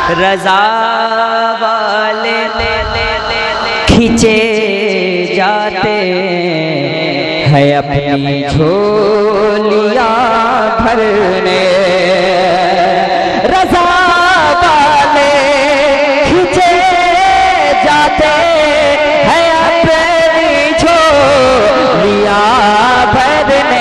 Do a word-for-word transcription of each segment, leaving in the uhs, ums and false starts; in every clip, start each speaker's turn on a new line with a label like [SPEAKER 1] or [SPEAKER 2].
[SPEAKER 1] रजा वाले खींचे जाते हैं अपनी झोलियां भरने। रजा वाले खींचे जाते हैं अपनी झोलियां भरने।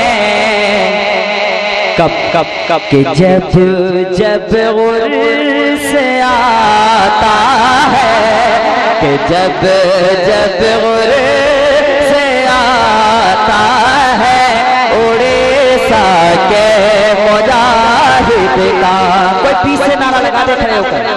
[SPEAKER 1] कब कब कब कि जब जब उर्स आता है, कि जब जब उर्स आता है, उड़ीसा के मुजाहिद का कोई पीछे नारा लगा दे खड़े होकर।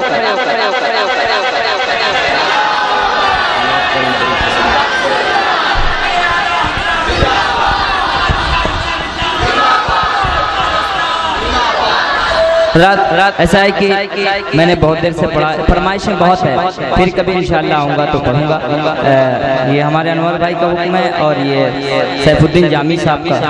[SPEAKER 1] रात रात ऐसा है कि मैंने बहुत देर से पढ़ा, फरमाइशें बहुत है, फिर कभी इंशाअल्लाह आऊँगा तो पढ़ूंगा। ये हमारे अनवर भाई का हुक्म है और ये सैफुद्दीन जामी साहब का।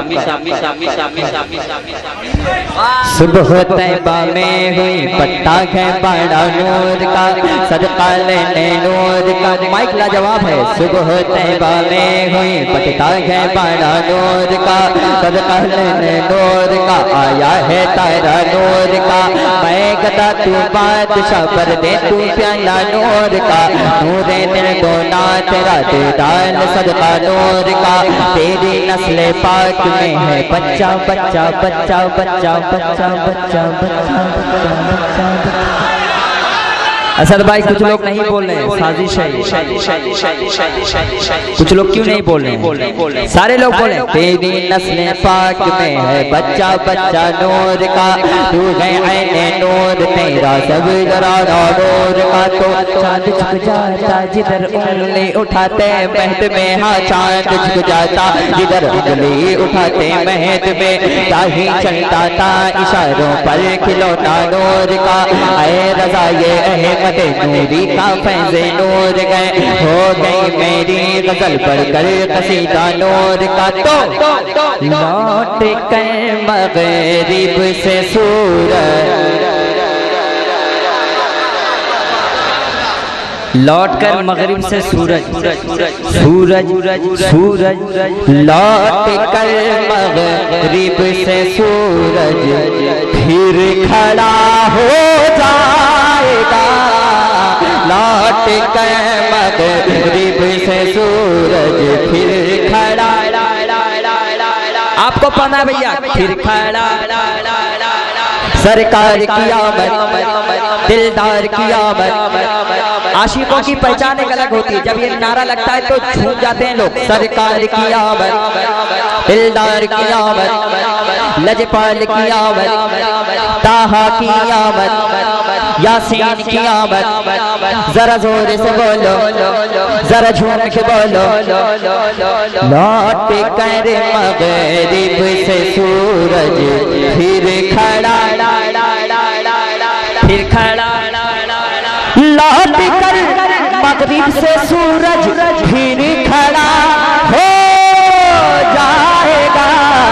[SPEAKER 1] सुबह तैबा में हुई पट्टा है बड़ा नूर का, सदका लेने नूर का। माइक लाजवाब है। सुबह तैबा में हुई पट्टा है बड़ा नूर का, सदका लेने नूर का। आया है तारा नूर का, मैं गदा तू बादशाह पर दे तू प्याला नूर का। नूरे दिल को ना तेरा दीदार सदका नूर का। तेरी नस्ल पाक में है बच्चा बच्चा बच्चा बच्चा बच्चा बच्चा बच्चा बच्चा। असद भाई कुछ लोग नहीं बोल रहे हैं, साजिश है। कुछ लोग क्यों नहीं बोल रहे हैं? सारे लोग बोले तेरी नस्ल पाक में है बच्चा बच्चा नूर का। तू है ऐने नूर तेरा सब जरा नूर का। तो चांद झुक जाता जिधर उंगली उठाते महद में, हाँ चांद झुक जाता जिधर उंगली उठाते महद में। ताही चलता था इशारों पर खिलौना नूर का। ऐ रजा ये अहमद नूरी का फैज़े नूर गए, हो गई मेरी गजल पढ़कर कसीदा नूर का। तो लौट कर मगरिब से सूरज, लौट कर मगरिब से सूरज सूरज सूरज लौट कर मगरिब से सूरज फिर खड़ा हो जाएगा। लौट कर मगरिब से सूरज फिर खड़ा, आपको पता भैया, फिर खड़ा। सरकार की आमद, दिलदार की आमद। आशिकों की पहचान एक अलग होती है, जब ये नारा लगता है तो झूम जाते हैं लोग। सरकार की आमद, दिलदार की आमद, लजपाल की आमद, ताहा की आमद, यासीन की आमद। जरा जोर से बोलो, जरा झूम के बोलो। लौट कर मगरिब से सूरज फिर खड़ा, फिर खड़ा। लौट कर मगरिब से सूरज फिर खड़ा हो जाएगा।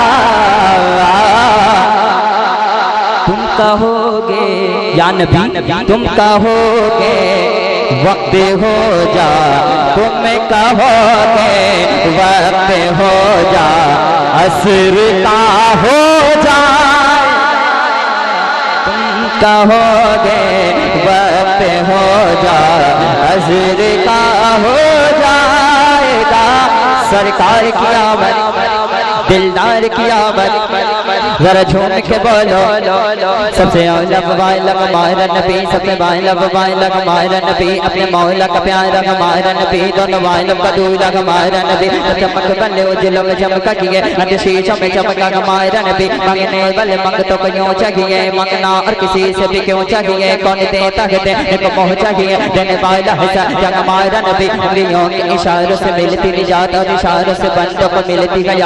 [SPEAKER 1] तुम कहोगे या नबी, तुम कहोगे वक्त हो जा, तुम कहोगे वक्त हो जा, असर का हो जा। तुम कहोगे वक्त हो जा, असर का हो जाएगा। सरकार की आमद, दिलदार की आमद। जरा झूम के बोलो, सबसे औलक वालक मायरा नबी, सबसे वालक वालक मायरा नबी। अपने मौला का प्यारा हमारा नबी, दोनों वालक का दूल्हा हमारा नबी। चमक बल्ले उजलों में चमका किए, अंत शीशों में चमका हमारा नबी। मांगने वाले मंग तो क्यों चाहिए, मांगना और किसी से भी क्यों चाहिए। कौन देता है देने को मोह चाहिए, देने वाला है जग हमारा नबी। उंगलियों के इशारों से मिलती निजात और इशारों से बंदों को मिलती है आज की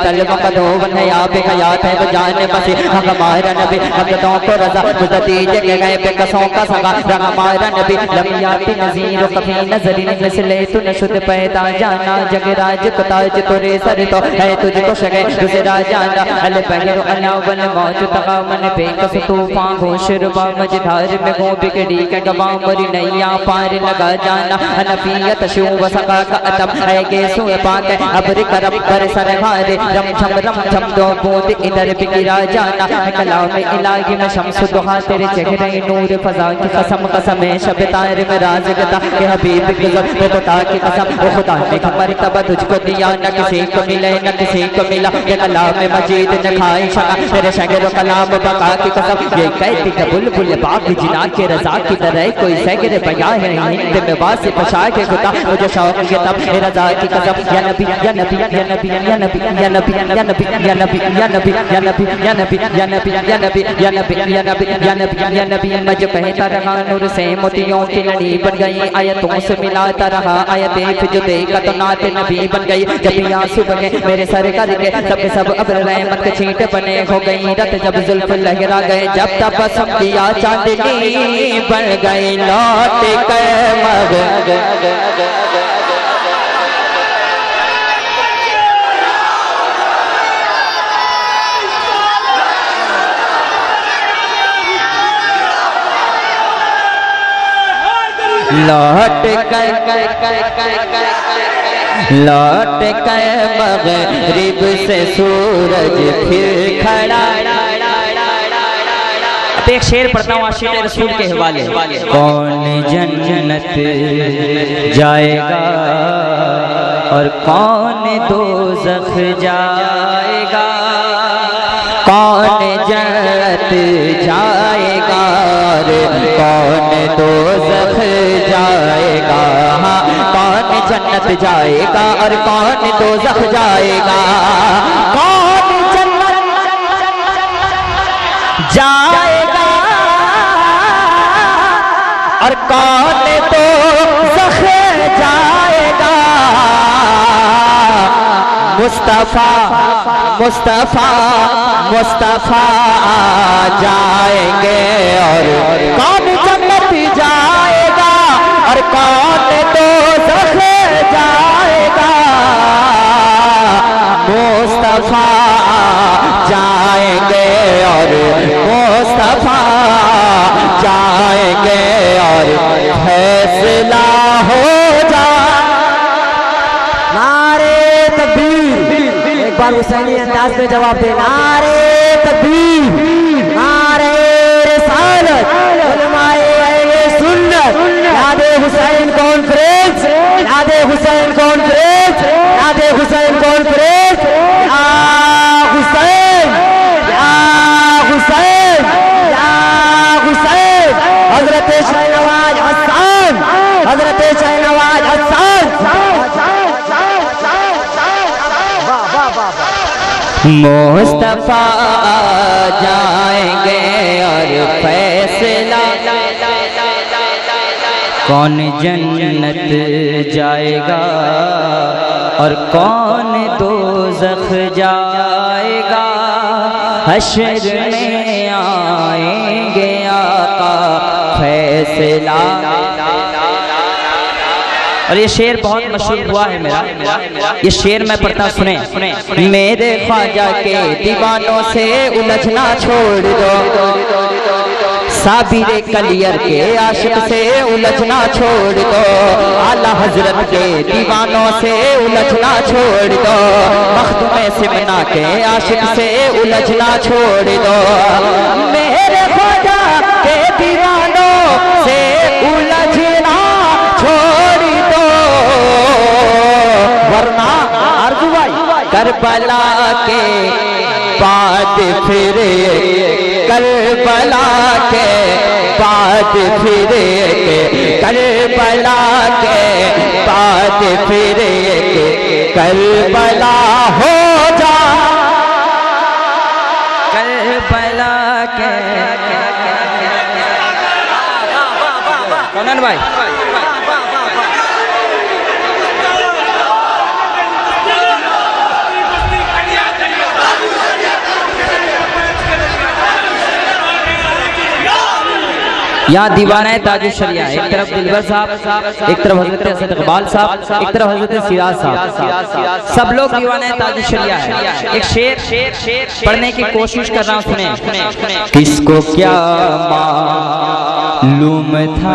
[SPEAKER 1] कल्ब का धोवन है आप हयात है तो जाने बसे हमारा नबी हक़दों को रजा मुस्ततीज के गए पे कसों का सगा हमारा नबी लमियाती नज़ीर कभी नजरी मिसले तू नशुद पैदा जाना जगराज को ताज तोरे सर तो है तुझको शगे दूसरा जाना अल पहरो अलावल मौज तकामन बेकस तूफान घोशर बा मझधार में गो बिगड़ी के गवा मरी नैया पार लगा जाना अनफियत शू वसका का अतम है के सुए पाके अबर करब पर सरहारे रम झम रम झम दो बूंद इधर बिगिरा जाना कलाम इलाही में शम्स दुहा तेरे चेहरे नूर फजा की कसम कसम है शब तार में राज़गता के हबीब की ज़त तो ताकि कसम ओ खुदा ने मर्तबा तुझको दिया न किसी को मिले न किसी को मिला ये कलाम मजीद न खाई शका तेरे शगर कलाम बका की कसम ये कहती का बुलबुल बाकी जिना के रजा की तरह कोई सगर बया है हिंद में वासिफ पशा के खुदा मुझे शौक के तब रजा की कसम या नबी या नबी या नबी या नबी या नबी या नबी या नबी या नबी या नबी या नबी या नबी या नबी या नबी या नबी या नबी या नबी मैं जो कहता रहा नूर से मोतियों की लड़ी बन गई आयतों से मिलाता रहा आयत देख जो देखा तो नाते नबी बन गई जब आंसू बगे मेरे सर करके सब सब अब रहमत के छींटे बने हो गई रत जब जुल्फ लहरा गए जब तबसम किया चांदनी बन गई लौट के मग लौट कर लौट कर मगरिब से सूरज फिर खड़ा। अब एक शेर पढ़ता हूँ आशिक़ रसूल के हवाले। कौन जन्नत जाएगा और कौन दोज़ख जाएगा, कौन जन्नत जाएगा और कौन दोज़ख जाएगा, कौन जन्नत जाएगा और कौन दोज़ख जाएगा, कौन जन्नत जाएगा और कौन दोज़ख जाएगा। मुस्तफा मुस्तफा मुस्तफा जाएंगे और कौन जन्नत जाएगा और कौन दोज़ख जाएगा। मुस्तफा जाएंगे और मुस्तफा जाएंगे और फैसला हो जा। नारे तकबीर, एक बार हुसैनी अंदाज में जवाब दे। नारे तकबीर, नारे रिसालत, उलमाए अहले सुन्नत, यादे हुसैन कॉन्फ्रेंस, यादे हुसैन कॉन्फ्रेंस, यादे हुसैन कॉन्फ्रेंस। या हुसैन, या हुसैन, या हुसैन। हजरत शाहनवाज हसन, हजरत शाहनवाज हसन। मुस्तफा जाएंगे और फैसला, कौन जन्नत जाएगा और कौन दोज़ख जाएगा। हश्र में आएंगे आका फैसला। और ये शेर बहुत मशहूर हुआ है मेरा, ये शेर मैं पढ़ता सुने। मेरे ख्वाजा के दीवानों से उलझना छोड़ दो, साबिर कलियर के आशिक से उलझना छोड़ दो, आला हजरत के दीवानों से उलझना छोड़ दो, मखदूम सिमना के आशिक से उलझना छोड़ दो। मेरे ख्वाजा के दीवानों से उलझना छोड़ दो, वरना आरज़ू भाई करबला के बाद फिर, करबला के बाद फिर, करबला के बाद फिर करबला हो जा, करबला के। कौन भाई यहाँ दीवाना ताजुल शरिया, एक तरफ दिलबर साहब, एक तरफ हजरत असद इकबाल साहब, एक तरफ हजरत सिराज साहब, सब लोग दीवाना ताजुल शरिया है। एक शेर पढ़ने की कोशिश कर रहा हूँ, सुने। किसको क्या मालूम था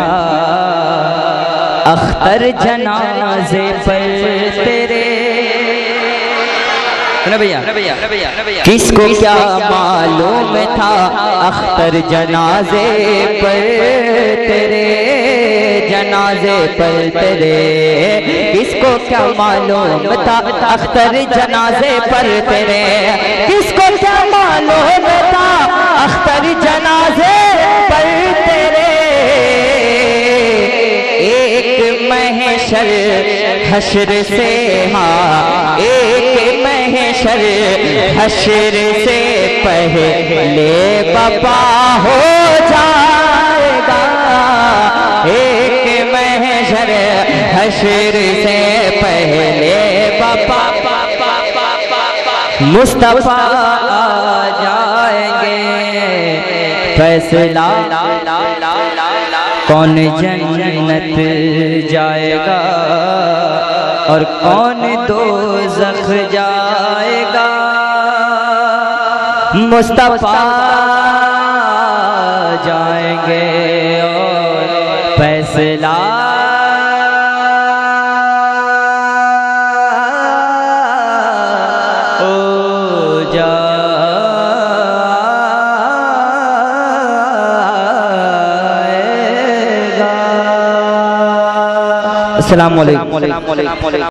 [SPEAKER 1] अख्तर जनाजे पर तेरे, भैया किसको क्या मालूम था अख्तर जनाजे पर तेरे, जनाजे पर तेरे, किसको क्या मालूम था अख्तर जनाजे पर तेरे, किसको क्या मालूम था अख्तर जनाजे पर तेरे, एक महशर हश्र से, हाँ एक महशर हश्र से पहले बपा हो जाएगा, एक महशर हश्र से पहले बपा मुस्तफा आ जाएंगे, फैसला कौन जन्नत जाएगा और कौन दोज़ख जाएगा, मुस्तफा जाएंगे और फैसला हो जाएगा। अस्सलामु अलैकुम।